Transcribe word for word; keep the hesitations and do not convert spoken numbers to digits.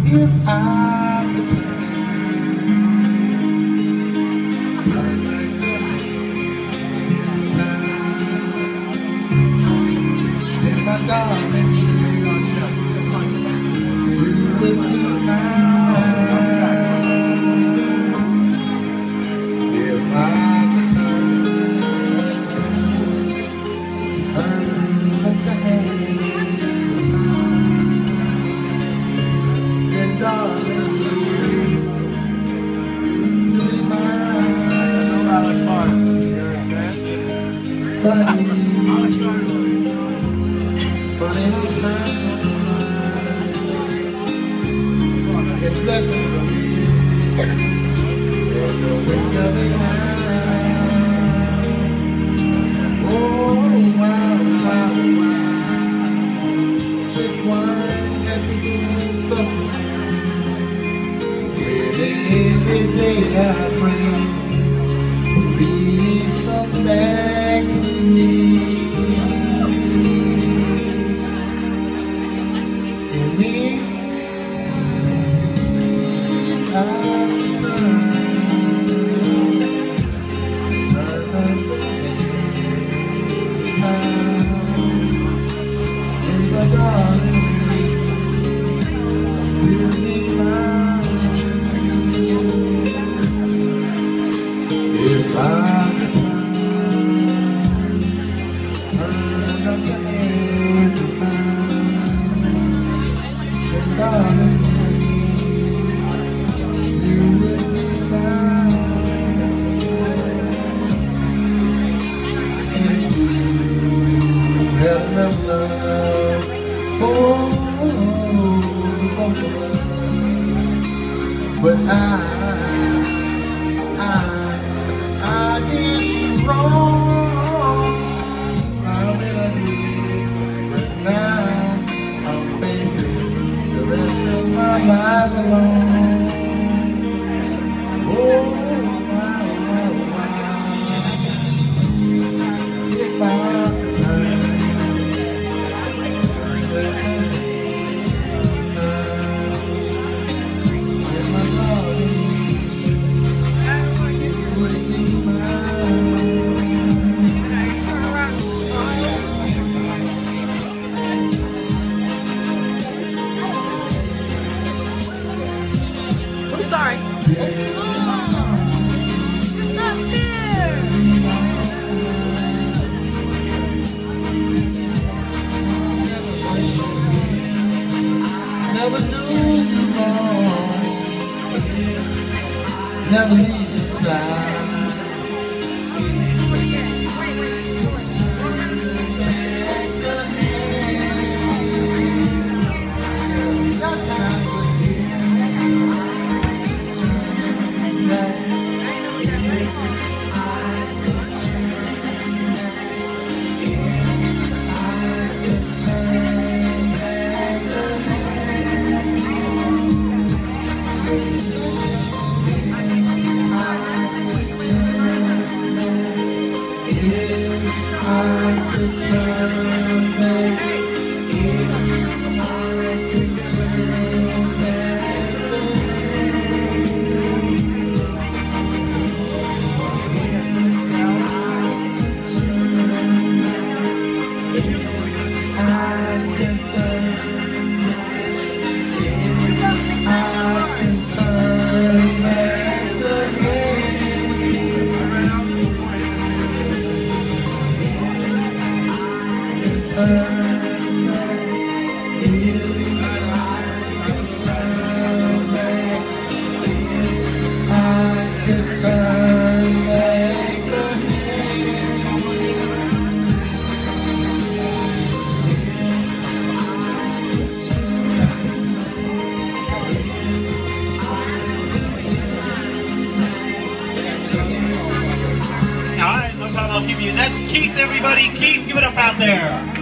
If I could turn, turn back the hands of time, then my darling, you, you would be mine. If I could turn, turn back the hands of time, then darling, you, you still be mine. Buddy, funny how time goes by, and blessings of these, and the wake of the night. Oh, wow, wow, wow. Check one at the end suffering. With every day I pray, please come back to me. In me, I turn, turn back the hands of time, and my darling, I still need mine. If I could turn, turn back the hands of time, and darling, you would be mine. And you had enough love for the both of us, but I, I, I did you wrong. I mean I did, but now I'm facing the rest of my life alone. Oh, wow, wow, wow. If I could turn, turn back the hands of time, and my darling, you would be I'm sorry. It's not fair. never do you wrong, never leaves your side. I'll give you. That's Keith, everybody. Keith, give it up out there.